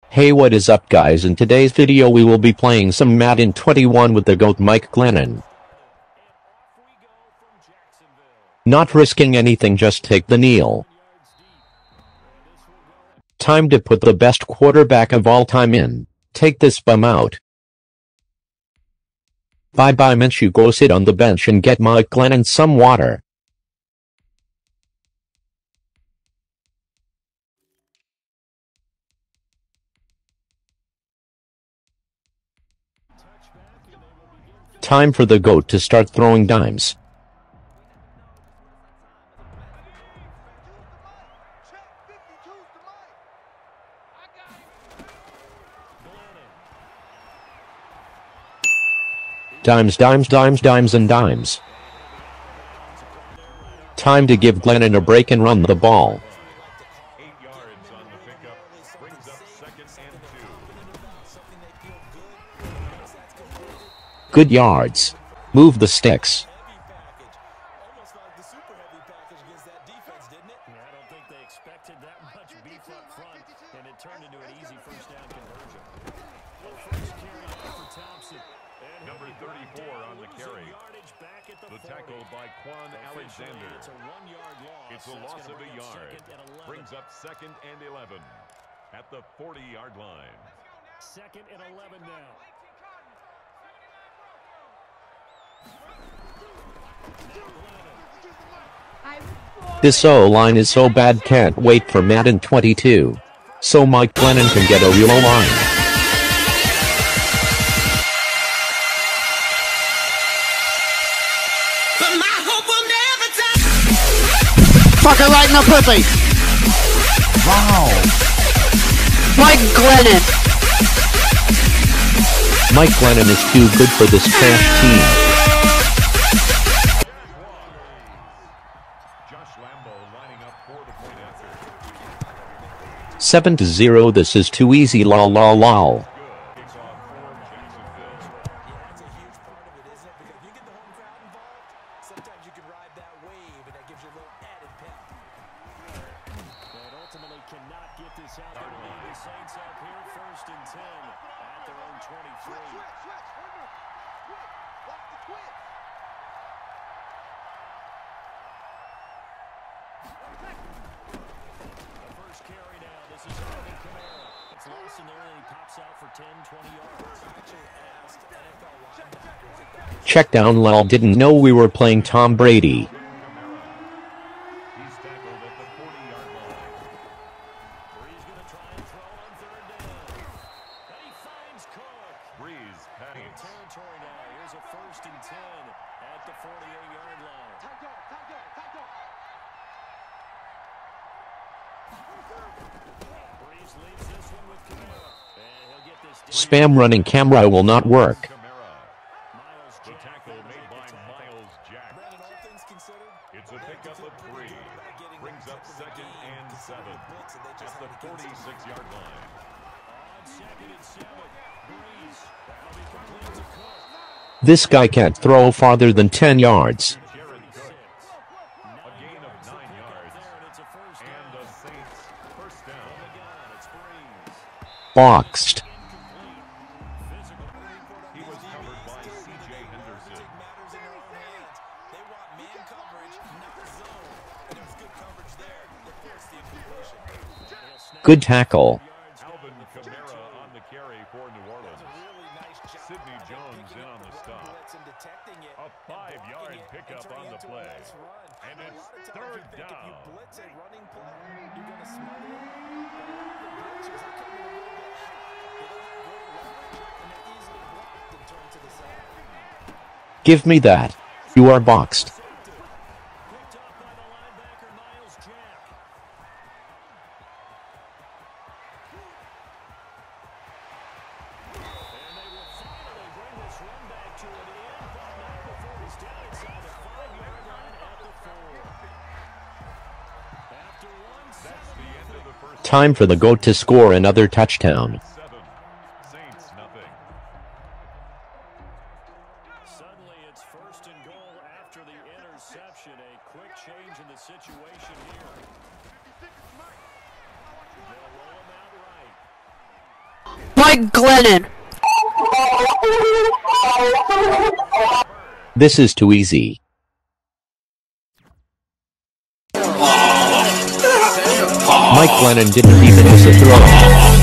Hey, what is up guys? In today's video we will be playing some Madden 21 with the GOAT Mike Glennon. Not risking anything, just take the kneel. Time to put the best quarterback of all time in. Take this bum out. Bye bye Minshew, go sit on the bench and get Mike Glennon some water. Time for the GOAT to start throwing dimes. Dimes, dimes, dimes, dimes, and dimes. Time to give Glennon a break and run the ball. 8 yards on the pickup, brings up 2nd and 2. Good yards. Move the sticks. Almost like the super heavy package against that defense, didn't it? Yeah, I don't think they expected that much beef up front, and it turned into an easy first down conversion. The first carry now for Thompson. And Number 34 on the carry. Yardage back at The 40. tackle by Quan Alexander. It's a 1-yard loss. It's a That's loss gonna of a bring up yard. 2nd and 11. Brings up 2nd and 11 at the 40-yard line. 2nd and 11 now. This O-line is so bad, can't wait for Madden 22. So Mike Glennon can get a real O-line. But my hope will never die. Fuck it right in the pussy. Wow. Mike Glennon. Mike Glennon is too good for this trash team. Josh Lambo lining up for the point after. 7-0, this is too easy, lol lol lol. Kicks off for Jacksonville. That's a huge part of it, isn't it? Because if you get the home crowd involved, sometimes you can ride that wave, and that gives you a little added pep. But ultimately cannot get this out. They lead the Saints up here 1st and 10 at their own 23. The first carry now. This is Alvin Kamara. It's lost in there, and he pops out for 10, 20 yards. Check down, lol, didn't know we were playing Tom Brady. He's tackled at the 40-yard line. Breeze going to try and throw on 3rd down. And he finds Cook. Breeze pass. Territory now. Here's a 1st and 10 at the 48-yard line. Breeze leads this one with Kamara. And he'll get this down. Spam running camera will not work. Kamara. Miles The Jack tackle there to made make by the tackle. Miles Jack. Brandon, all things considered, It's a pickup of 3. Brings up 2nd and 7 at the 46-yard line. On 2nd and 7. Breeze. That'll be complete to Cook. This guy can't throw farther than 10 yards. Jared Cook. A gain of 9 yards. And it's a first And down. the Saints first down. It's Breeze. Boxed. He was covered by C.J. Henderson. matters in their own hands. They want man coverage, not zone. And there was good coverage there that forced the incompletion. Good tackle. Alvin Kamara on the carry for New Orleans. Really nice job. Sidney Jones in on the stop. And detecting it. A 5-yard pickup on the play. And it's 3rd If you down. blitz a running play, you're going to smother it. But a lot of the blitzers are coming a little bit high. They don't have great leverage, and they're easily blocked and turned to the side. Give me that. You are boxed. Picked up by the linebacker, Miles Jack. And they will finally bring this run back to an end, but not before he's down inside the 5-yard line at the 4. After That's the end of the first Time for the GOAT to score another touchdown. 7. Saints nothing. suddenly it's 1st and goal after the interception. A quick change in the situation here. They'll roll him out right. Mike Glennon. This is too easy. Mike Glennon didn't even miss a throw.